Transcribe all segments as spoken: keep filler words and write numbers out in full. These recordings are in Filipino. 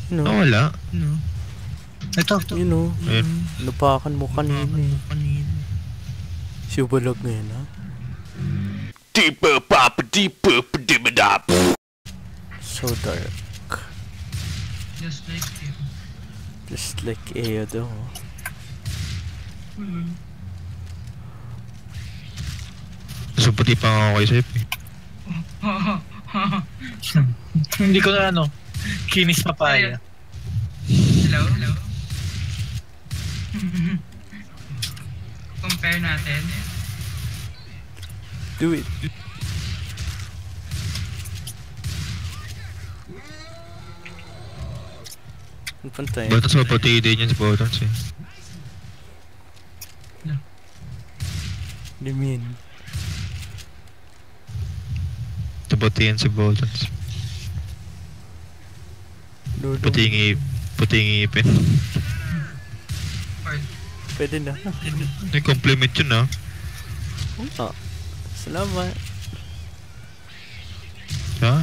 No. Oh, wala. No. Ito, ito. Yun o. Ayun. Napakan mo kanina eh. Siubalag na yun ha. Deeper pop, deeper, dimmadap. So dark. Just like him. Just like Ayo daw. Hmm. So, pati pa nga ako kay Sep eh. Hindi ko na ano, kinis papaya. Hello? Hello? Compare natin. Do it. Ang pantay. Buttons mapati din yun sa buttons eh. Limin. Tapati yan sa buttons. Puti yung ipin. Puti yung ipin. Pwede na. May compliment yun ah. Oh, salamat. Ha?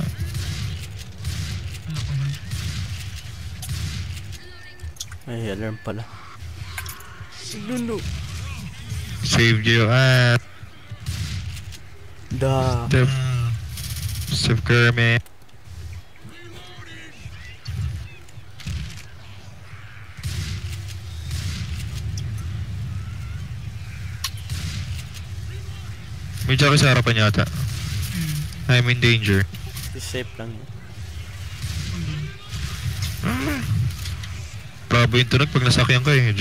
Ay, alarm pala. Lulu. Save you at Da. the Steph Curry. May Jackie sa harapan yata. I'm in danger. Safe lang yun. Prabo yung tunog pag nasakyan ka eh.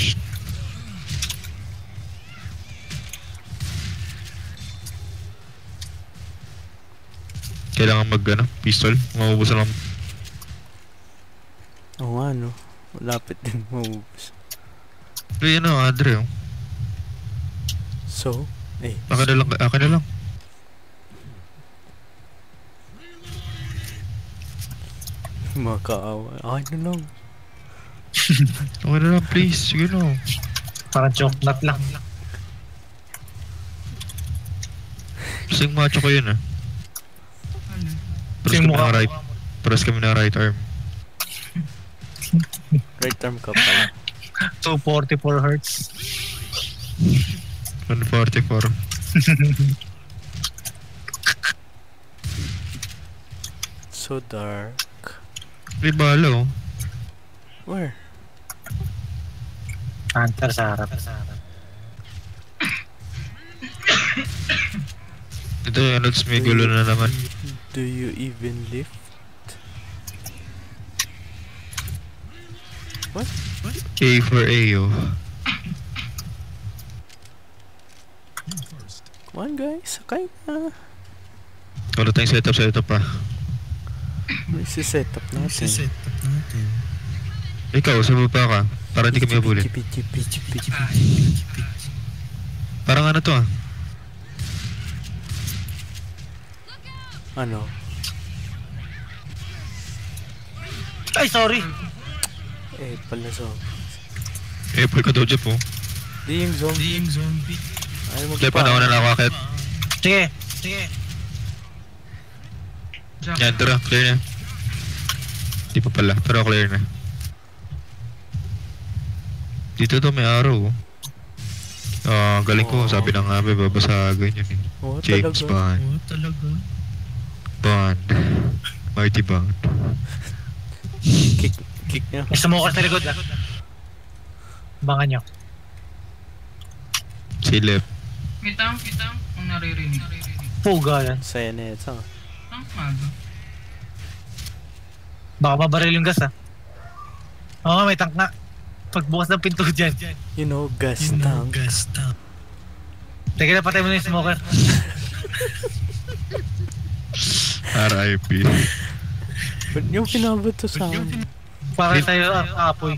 Kailangan mag ano, pistol. Maubusan lang. Oo nga no. Malapit din maubos. Pero yan o, Adre oh. So? Eh. Akin na lang, akin na lang. Makaawa. Akin na lang. Akin na lang please, sige no. Parang chocolate lang. Kasing macho ko yun ah. Paras kami ng right. Paras kami ng right arm. Right arm ka pala. two forty-four hertz. one forty-four. So dark. May bala oh. Where? Hunter sa harap. Ito yung anods may gulo na naman. Do you even lift? What? What? A for A oh. Come on guys, sakay na. Wala tayong setup sa ito pa. May setup natin. Setup natin. Ikaw, sa baba ka. Para hindi kami mabulin. Parang ano to ah. Ano? Ay, sorry! Eh, pala so. Eh, pwede ka daw dyan po. Di yung zombie. Di yung zombie. Ay, Dahil pa na ako na nakakit. Sige, sige. Yan, tara, clear na. Di pa pala, pero clear na. Dito to may araw. Ah, uh, galing ko, oh. sabi ng abe, babasagan yun eh. Oh, James talaga? Bond. Oh, talaga? Bond. Mighty Bond. Kick, kick niya. May sumukas sa likod ah. Abangan nyo. Silip. Kitang, kitang, kung naririnig. Puga yan. Saya na ito. Ang maga. Baka mabaril yung gas ah. Oo, may tank na. Pagbukas ng pinto dyan. You know, gas You know, tank. gas tank. Teka na, patay mo na yung smoker. R I P. Ba't yung pinabato sa akin? Para tayo ah, apoy.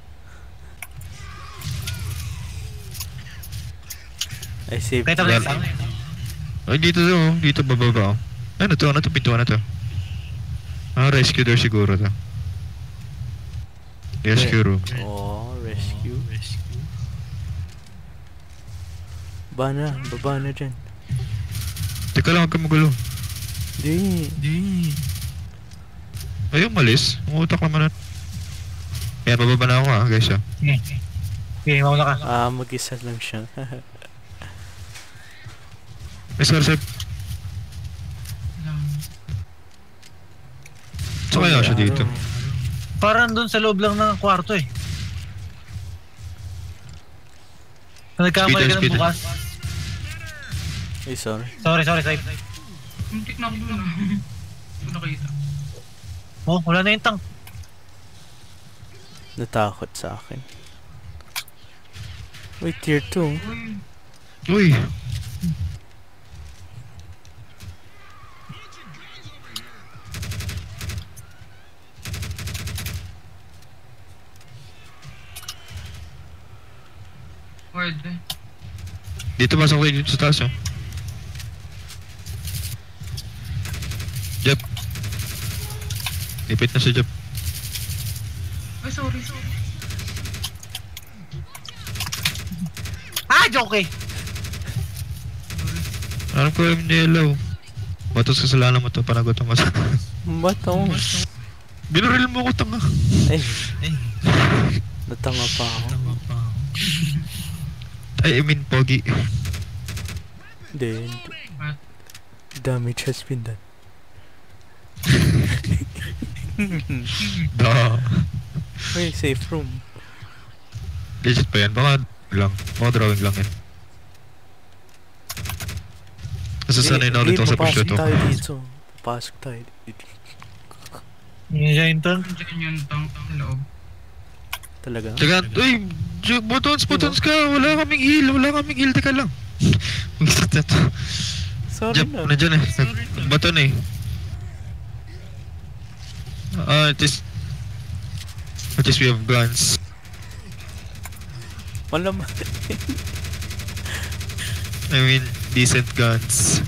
I saved Kaya you. tayo lang. Ay, dito to, dito bababa oh. Ano to, ano to, pintuan na to? Ah, rescue door siguro to. Rescue room. Oh, rescue. Oh, rescue. Baba na, baba na dyan. Teka lang, huwag ka magulo. Di. Di. Ay, umalis. Umutak naman na. Kaya bababa na ako ah, guys ah. Sige. Sige, mauna ka. Ah, mag-isa lang siya. May sorry sir. Lang. So kaya siya dito. Parang doon sa loob lang ng kwarto eh. Nagkamali Speeder, ka ng speeder. bukas. Ay, sorry. Sorry, sorry, sorry. Muntik na ako doon ah. Hindi ko nakita. Oh, wala na yung tank. Natakot sa akin. Wait, tier two. Uy. Uy! Pwede. Dito pasok kayo dito sa taas oh. Jep. Lipit na si Jep. Ay, sorry, sorry. Ah, joke eh! Anong problem ni Yellow? Batos kasalanan mo to, panagot ang masa. Ba't ako? Binuril mo ko tanga. Ay, natanga pa ako. Ay, I mean, pogi. Then, What? damage has been done. Da. Uy, safe room. Legit pa yan, baka lang. Baka drawing lang yan. Kasi sanay na ulit ako sa papasok pursuit tayo oh. dito. Papasok tayo dito. Yun siya yung tank. Diyan yung tank sa loob. Talaga? Teka, uy, Ju- buttons, buttons ka. Wala kaming heal, wala kaming heal. Teka lang. Mag-start na to. Sorry Jep, na. nandiyan eh. Baton eh. Ah, it is... At least we have guns. Wala ma. I mean, decent guns.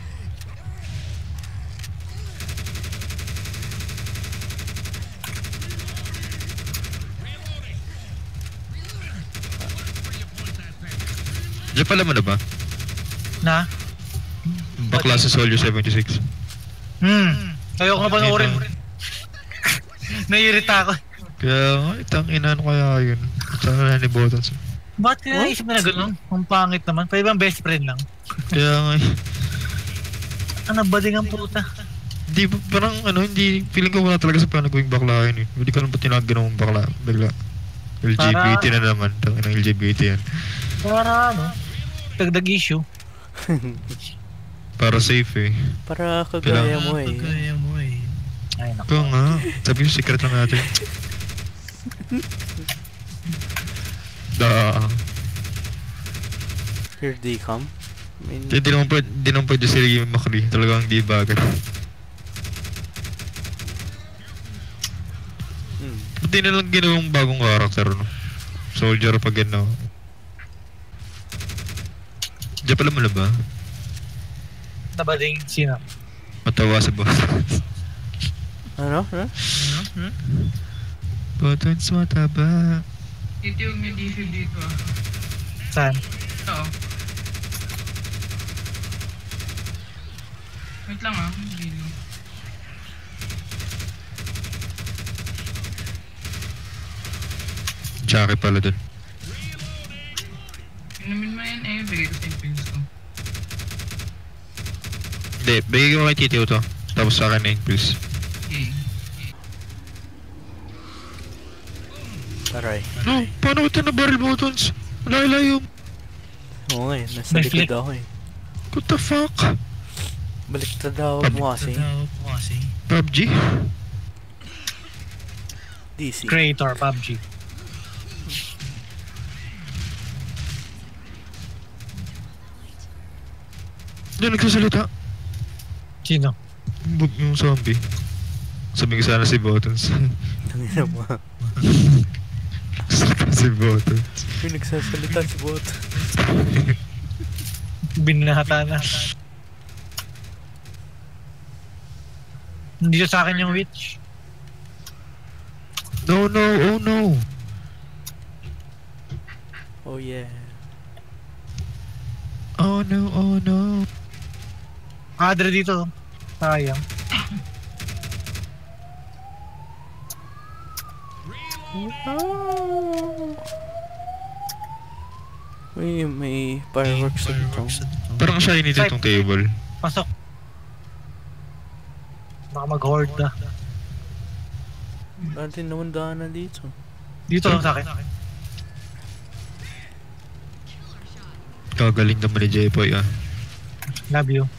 Diyan pala mo na ba? Na? Bakla sa Soldier seventy-six. Hmm. Ayoko na panoorin. Naiirita ako. Kaya, itang ina ano kaya yun. Saan na ni Buttons? Ba't kaya naisip na na ganun? Ang pangit naman. Pwede bang best friend lang? Kaya nga, eh. Ano ba din ang puta? Hindi, parang ano, hindi, feeling ko wala talaga sa panagawing bakla yun eh. Hindi ko alam ba't tinaganoong bakla, bigla. L G B T na naman, tangin ng L G B T yan. Para ano? Dagdag issue. Para safe eh. Para kagaya mo eh. Kagaya mo eh. Ay, naku. Ito nga, sabi ko secret lang natin. Da. Here they come. I mean, Hindi naman pwede, hindi naman pwede si Macri. Talagang di bagay. hmm. Ba't di nalang ginawang bagong karakter, no? Soldier pa ginawa. Diyan pala mo na ba? Nabading sino? Matawa sa boss. Ano? Ano? Buttons mataba. Ito yung may D C dito ah. Saan? Ito oh. Wait lang ah. Hindi lang. Jackie pala dun. Inumin mo yan eh. Bigay ko sa impulse ko. Hindi, bigay ko kay Titiw to. Tapos sa akin na yun, please. Okay. Taray. No, paano ko ito na-barrel buttons? Layo-layo. Oo nga eh. Nasa May likod flick. ako eh. What the fuck? Baliktad ako mo kasi. P U B G? D C. Creator, P U B G. Hindi nagsasalita. Sino? Bug yung zombie. Sabi ko sana si Buttons. Tangina mo. si Buttons. Yung nagsasalita si Bot. Binahata na. Hindi sa akin yung witch. No, no, oh no. Oh yeah. Oh no, oh no. Adre dito. Sayang. Oh. May, may fireworks sa ito. Parang shiny din itong table. Pasok. Baka mag-hoard na. Dati naman daanan dito. Dito lang sa akin. Kagaling naman ni J-Boy ah. Love you.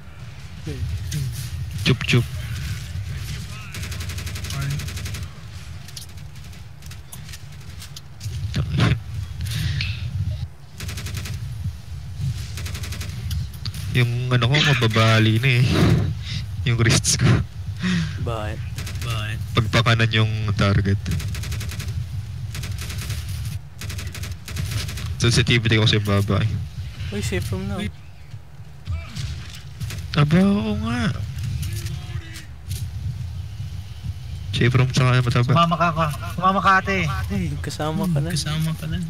Chup chup. Yung ano ko mababali na eh. Yung wrists ko. Bakit? Bye. Pagpakanan yung target. Sensitivity ko kasi baba eh. Uy, safe room na. Aba, oo nga. Safe room sa kanya mataba. Sumama ka ka. Sumama ka ate. Hey, kasama ka na. Kasama ka na.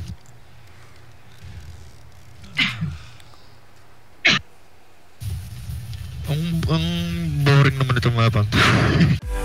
Ang, ang boring naman itong mapang.